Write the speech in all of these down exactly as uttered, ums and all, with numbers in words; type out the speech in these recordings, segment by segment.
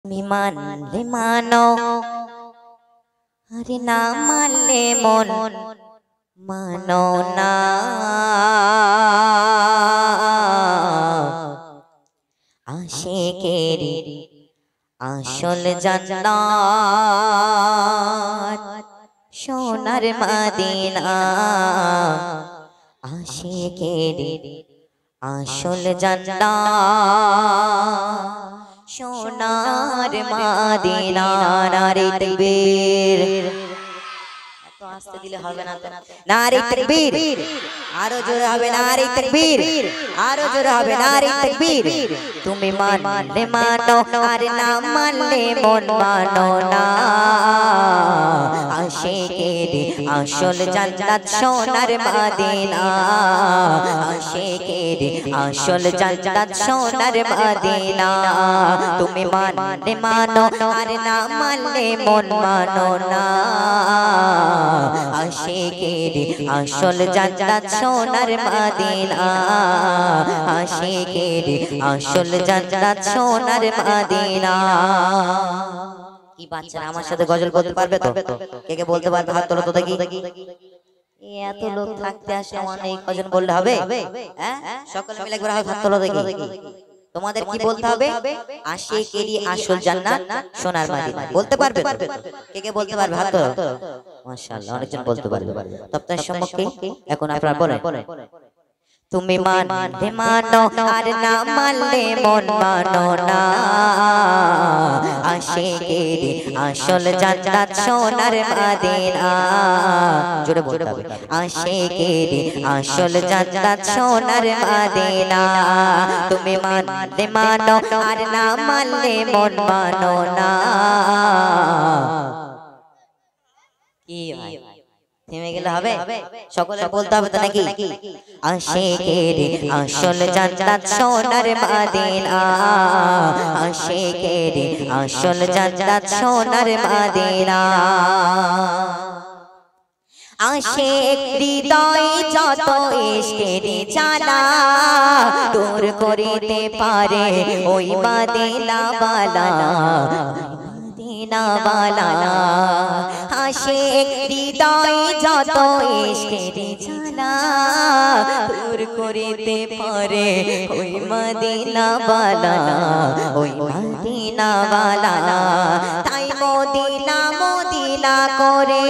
তুমি মানলে মানো আরে না মানলে মন মানো না। আশিকের আসল জান্নাত সোনার মদিনা। আশিকের আসল জান্নাত সোনার মদিনা। নারে তাকবীর। এত আস্তে দিলে হবে না। নারে তাকবীর। আরো জোরে হবে নারে তাকবীর। আরো জোরে হবে নারে তাকবীর। তুমি মানলে মানো আর না মানলে মন মানো না। আশিকের আসল জান্নাত সোনার মদিনা। আশিকের আসল জান্নাত সোনার মদিনা। তুমি মানলে মানো আর না মানলে মন মানো না। আশিকের আসল জান্নাত সোনার মদিনা। আশিকের আসল জান্নাত সোনার মদিনা। কি বাচ্চারা আমার সাথে গজল বলতে পারবে তো? কে কে বলতে পারবে হাত তোলো তো দেখি। এত লোক থাকতে আসে অনেক গজল বললে হবে? হ্যাঁ সকলে মিলে একবার হাত তোলো দেখি। তোমাদের কি বলতে হবে? আশিকেরই আসল জান্নাত সোনার মদিনা। বলতে পারবে? কে কে বলতে পারবে হাত তোলো। মাশাআল্লাহ অনেকজন বলতে পারবে। তো আপনার সম্মুখে এখন আপনারা বলেন। তুমি মানলে মানো আর না মানলে মন মানো না। আশিকের আসল জান্নাত সোনার মদিনা। জোরে বলতে হবে। আশিকের আসল জান্নাত সোনার মদিনা। তুমি মানলে মানো আর না মানলে মন মানো না। কি ভাই থেমে গেলে হবে? সকলে বলতে হবে তো নাকি? আশিকের আসল জান্নাত সোনার মদিনা। আশিকের আসল জান্নাত সোনার মদিনা। আশিক হৃদয় যত ইশকের জ্বালা দূর করিতে পারে ওই মদিনা বালা। মদিনা বালা। আশিক হৃদয় যত ইশকের জ্বালা দূর করিতে পারে ওই মদিনা বালা। ওই মদিনা বালা। তাই মদিনা মদিনা করে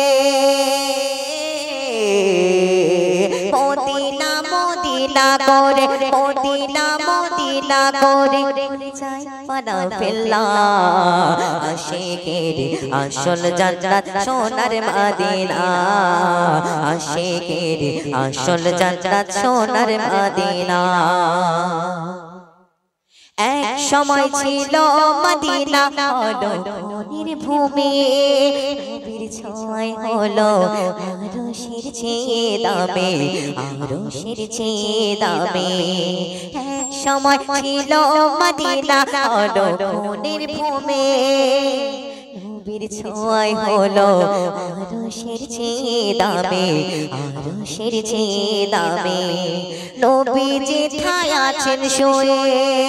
মদিনা মদিনা করে মদিনা মদিনা করে যাই পানা ফেল্লা। আশিকের আসল জান্নাত সোনার মদিনা। আশিকের আসল জান্নাত সোনার মদিনা। এক সময় ছিল মদিনা হলো মনির ভূমি। নবীর ছোঁয়ায় হলো আরশের চেয়ে দামি। আরশের চেয়ে দামি। এক সময় ছিল মদিনা হলো মনির ভূমি। নবীর ছোঁয়ায় হলো আরশের চেয়ে দামি। আরশের চেয়ে দামি। নবী যেথায় আছেন শুয়ে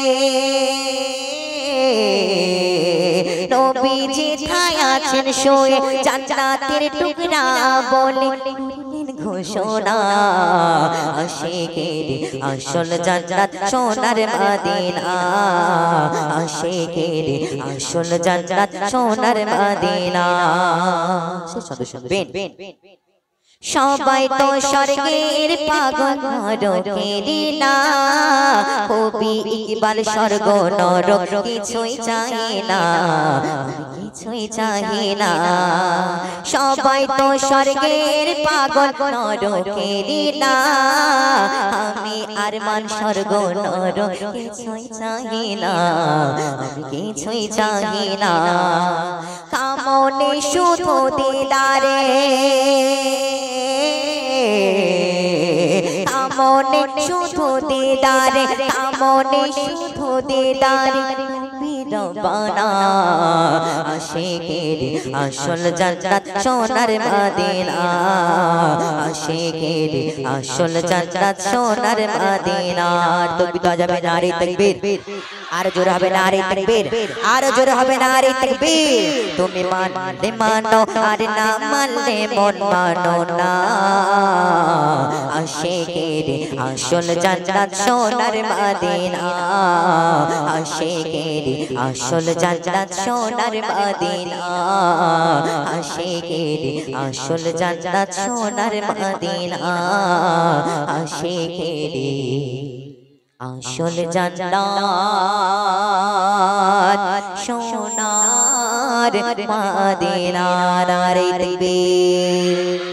নবী যেথায় আছেন শুয়ে জান্নাতের টুকরা বলে ঘোষণা। আশিকের আসল জান্নাত সোনার মদিনা। আশিকের আসল জান্নাত সোনার মদিনা। শুনবেন সবাই তো স্বর্গের পাগল নরকের না। কবি ইকবাল স্বর্গ নরক কিছুই চাই না। কিছুই চাই না। সবাই তো স্বর্গের পাগল নরকের না। আমি আর মান স্বর্গ নরক কিছুই চাই না। আমি কিছুই চাই না। কামনে শুধু দিদারে কামনে শুধু দিদারে কামনে শুধু দিদারে রব্বানা। আশিকের আসল জান্নাত সোনার মদিনা। আশিকের আসল জান্নাত সোনার মদিনা। তো বিদা যাবে নারে তাকবীর। আর জোরে হবে নারে তাকবীর, আর জোরে হবে নারে তাকবীর। তুমি মানলে মানো আর না মানলে মন মানো না। আশিকের আসল জান্নাত সোনার মদিনা, আশিকের আসল জান্নাত সোনার মদিনা, আশিকের আসল জান্নাত সোনার মদিনা, আশিকের আসল জান্নাত সোনার মদিনা। নারে তাকবীর।